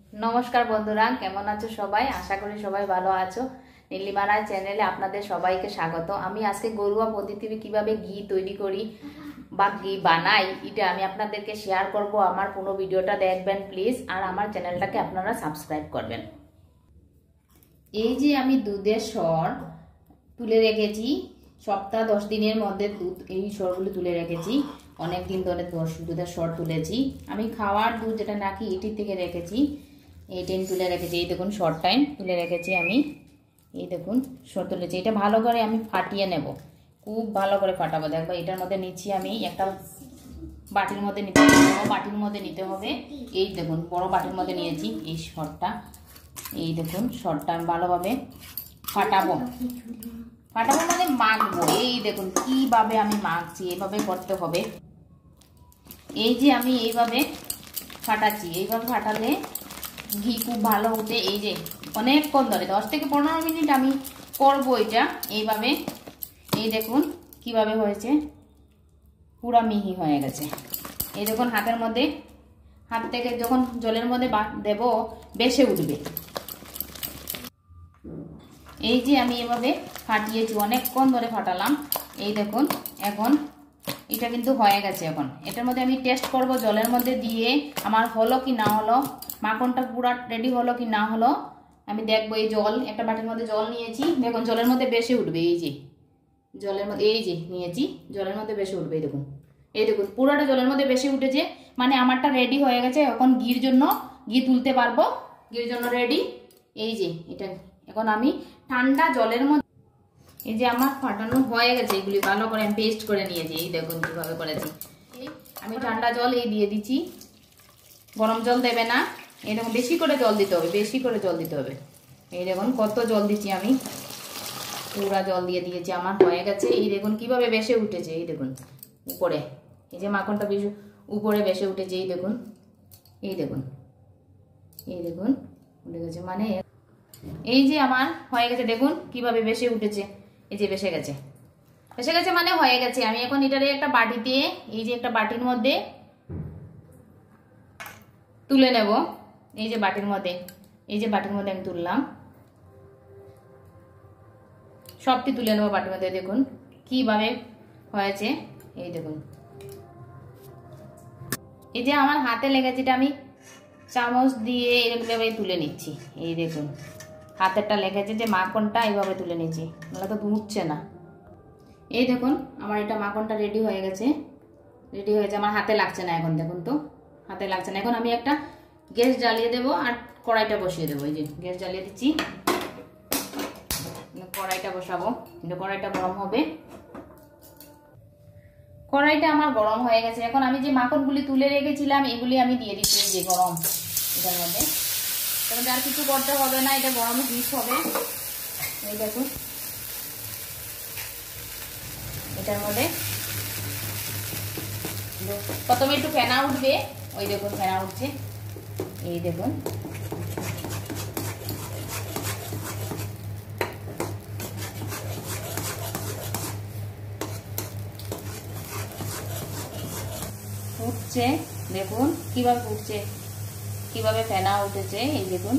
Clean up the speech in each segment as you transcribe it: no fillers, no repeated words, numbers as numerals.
নমস্কার বন্ধুরা, কেমন আছো সবাই? আশা করি সবাই ভালো আছো। নীলিমা রায় চ্যানেলে আপনাদের সবাইকে স্বাগত। আমি আজকে ঘরোয়া পদ্ধতিতে কিভাবে ঘি তৈরি করি বা ঘি বানাই এটা আমি আপনাদেরকে শেয়ার করব। আমার পুরো ভিডিওটা দেখবেন প্লিজ, আর আমার চ্যানেলটাকে আপনারা সাবস্ক্রাইব করবেন। এই যে আমি দুধের সর তুলে রেখেছি, সপ্তাহ 10 দিনের মধ্যে দুধ এই সরগুলো তুলে রেখেছি। অনেক দিন ধরে দুধের সর তুলেছি আমি। খাওয়ার দুধ যেটা নাকি এটির থেকে রেখেছি, এই টাইম তুলে রেখেছি। এই দেখুন শর্ট টাইম তুলে রেখেছি আমি। এই দেখুন সর তুলেছি। এটা ভালো করে আমি ফাটিয়ে নেব, খুব ভালো করে ফাটাবো। দেখবো এটার মধ্যে নিচ্ছি আমি একটা বাটির মধ্যে নিতে হবে, বড় বাটির মধ্যে নিতে হবে। এই দেখুন বড় বাটির মধ্যে নিয়েছি এই সরটা। এই দেখুন সরটা আমি ভালোভাবে ফাটাবো মানে মাখবো। এই দেখুন কিভাবে আমি মাখছি, এইভাবে করতে হবে। এই যে আমি এইভাবে ফাটাচ্ছি, এইভাবে ফাটালে ঘি খুব ভালো উঠে। এই যে অনেকক্ষণ ধরে 10 থেকে 15 মিনিট আমি করবো এটা এইভাবে। এই দেখুন কিভাবে হয়েছে, পুরা মিহি হয়ে গেছে। এই দেখুন হাতের মধ্যে, হাত থেকে যখন জলের মধ্যে দেব বেশে উঠবে। এই যে আমি এভাবে ফাটিয়েছি, অনেকক্ষণ ধরে ফাটালাম। এই দেখুন এখন এটা কিন্তু হয়ে গেছে। এখন এটার মধ্যে আমি টেস্ট করব জলের মধ্যে দিয়ে আমার হলো কি না হলো, মাখনটা পুরা রেডি হলো কি না হলো আমি দেখবো। এই জল, একটা বাটির মধ্যে জল নিয়েছি, দেখুন জলের মধ্যে বেশি উঠবে। এই যে জলের মধ্যে, এই যে নিয়েছি, জলের মধ্যে বেশি উঠবে। এই দেখুন, এই দেখুন পুরোটা জলের মধ্যে বেশি উঠেছে, মানে আমারটা রেডি হয়ে গেছে। এখন ঘির জন্য ঘি তুলতে পারবো, ঘির জন্য রেডি। এই যে এটা এখন আমি ঠান্ডা জলের মধ্যে, এই যে আমার ফাটানো হয়ে গেছে, এগুলি ভালো করে আমি পেস্ট করে নিয়েছি। এই দেখুন কিভাবে করেছি। আমি ঠান্ডা জল এই দিয়ে দিচ্ছি, গরম জল দেবে না। এই দেখুন বেশি করে জল দিতে হবে, বেশি করে জল দিতে হবে। এই দেখুন কত জল দিচ্ছি আমি, পুরা জল দিয়ে দিয়েছি। আমার হয়ে গেছে। এই দেখুন কিভাবে বেশে উঠেছে। এই দেখুন উপরে, এই যে মাখনটা বেশি উপরে বেশে উঠেছে। এই দেখুন, এই দেখুন, এই দেখুন উঠে গেছে। মানে এই যে আমার হয়ে গেছে, দেখুন কিভাবে বেশে উঠেছে। এই যে বেশে গেছে, বেশে গেছে মানে হয়ে গেছে। আমি এখন এটারে একটা বাটিতে, এই যে একটা বাটির মধ্যে তুলে নেব। এই যে বাটির মধ্যে, এই যে বাটির মধ্যে আমি তুললাম, সবটি তুলে নেবো বাটির মধ্যে। দেখুন কিভাবে হয়েছে। এই দেখুন এই যে আমার হাতে লেগেছে, এটা আমি চামচ দিয়ে এইভাবে তুলে নিচ্ছি। এই দেখুন হাতেরটা লেগেছে যে মাখনটা এইভাবে তুলে নিচ্ছি, নাহলে তো উঠছে না। এই দেখুন আমার এটা মাখনটা রেডি হয়ে গেছে, রেডি হয়েছে। আমার হাতে লাগছে না এখন, দেখুন তো হাতে লাগছে না। এখন আমি একটা গ্যাস জ্বালিয়ে দেবো আর কড়াইটা বসিয়ে দেবো। এই যে গ্যাস জ্বালিয়ে দিচ্ছি, কড়াইটা বসাবো। কিন্তু কড়াইটা গরম হবে। কড়াইটা আমার গরম হয়ে গেছে। এখন আমি যে মাখনগুলি তুলে রেখেছিলাম এগুলি আমি দিয়ে দিচ্ছি। এই যে গরম এটার মধ্যে, তখন আর কিছু করতে হবে না, এটা গরম হিট হবে। এই দেখুন এটার মধ্যে প্রথমে একটু ফেনা উঠবে। ওই দেখুন ফেনা উঠছে। এই দেখুন উঠছে, দেখুন কিভাবে উঠছে, কিভাবে ফেনা উঠেছে। এই দেখুন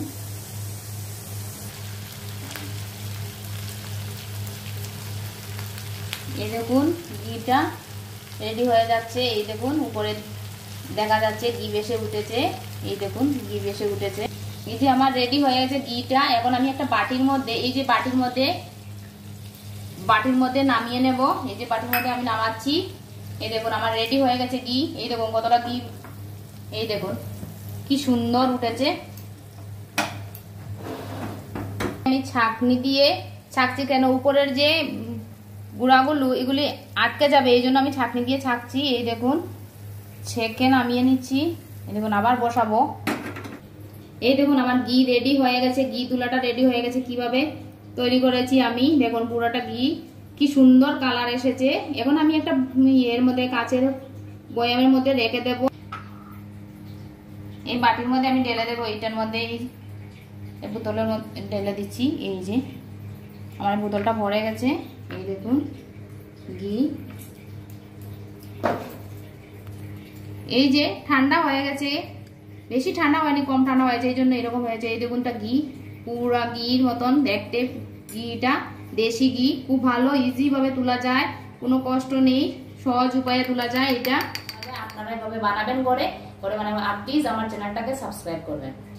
এই দেখুন ঘিটা রেডি হয়ে যাচ্ছে। এই দেখুন উপরে দেখা যাচ্ছে ঘি বেশে উঠেছে। এই দেখুন ঘি বেশে উঠেছে। এই যে আমার রেডি হয়ে গেছে ঘিটা। এখন আমি একটা বাটির মধ্যে, এই যে বাটির মধ্যে নামিয়ে নেব। এই যে বাটির মধ্যে আমি নামাচ্ছি। এই দেখুন আমার রেডি হয়ে গেছে ঘি। এই দেখুন কতটা ঘি, এই দেখুন কি সুন্দর উঠেছে। আমি ছাঁকনি দিয়ে ছাঁকছি, কেন উপরের যে গুঁড়াগুলো এগুলি আটকে যাবে, এই জন্য আমি ছাঁকনি দিয়ে ছাঁকছি। এই দেখুন ছেঁকে নামিয়ে নিচ্ছি। এই দেখুন আবার বসাবো। এই দেখুন আমার ঘি রেডি হয়ে গেছে, ঘি তুলাটা রেডি হয়ে গেছে। কিভাবে তৈরি করেছি আমি, দেখুন পুরোটা ঘি কি সুন্দর কালার এসেছে। এখন আমি একটা এর মধ্যে কাচের বয়ামের মধ্যে রেখে দেব। এই বাটির মধ্যে আমি ঢেলে দেবো। এইটার মধ্যে এই বোতলের মধ্যে ঢেলে দিচ্ছি। এই যে আমার বোতলটা ভরে গেছে। এই দেখুন ঘি, এই যে ঠান্ডা হয়ে গেছে বেশি ঠান্ডা হয়নি, কম ঠান্ডা হয়েছে, এই জন্য এরকম হয়েছে। এই দেখুনটা ঘি, পুরা ঘির মতন দেখতে ঘিটা, দেশি ঘি, খুব ভালো, ইজি ভাবে তোলা যায়, কোনো কষ্ট নেই, সহজ উপায়ে তোলা যায় এটা। আপনারা এভাবে বানাবেন, করে বানাবেন। আর প্লিজ আমার চ্যানেলটাকে সাবস্ক্রাইব করবেন।